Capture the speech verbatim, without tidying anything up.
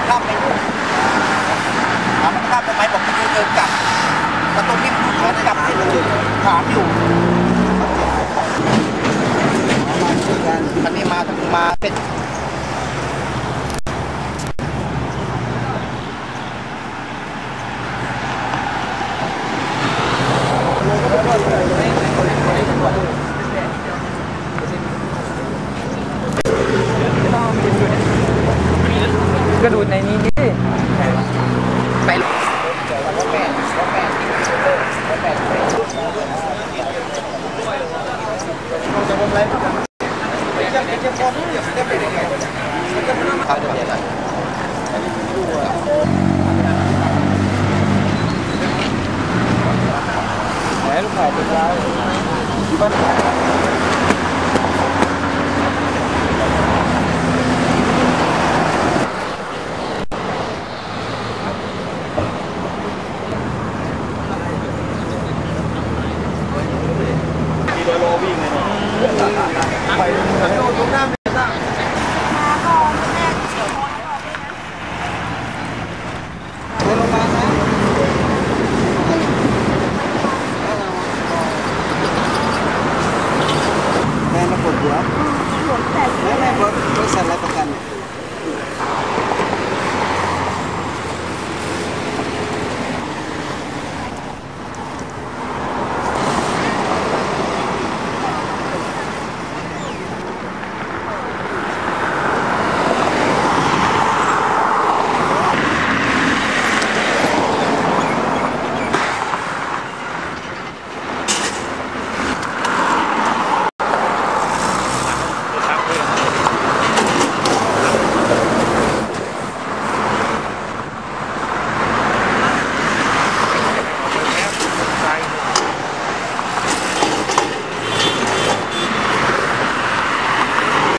ข้ามไปนู่นถามมันข้ามทำไมบอกที่เดินกลับแต่ตรงนี้เดินกลับที่ถามอยู่คันนี้มามาเป็นกระดูดในนี้ดิไปรถแปดรถแปดรถแปดจะทำอะไรจะจะพอที่จะจะเป็นยังไงเขาจะเป็นอะไรแหมลูกแผดเป็นไรโลวิ่งเลยไปดูตรงหน้าไม่ได้มาก่อนแม่เฉียวคอให้ออกเลยนะเดินลงมานะแม่มาปวดหัวแม่แม่บริษัทอะไรประกัน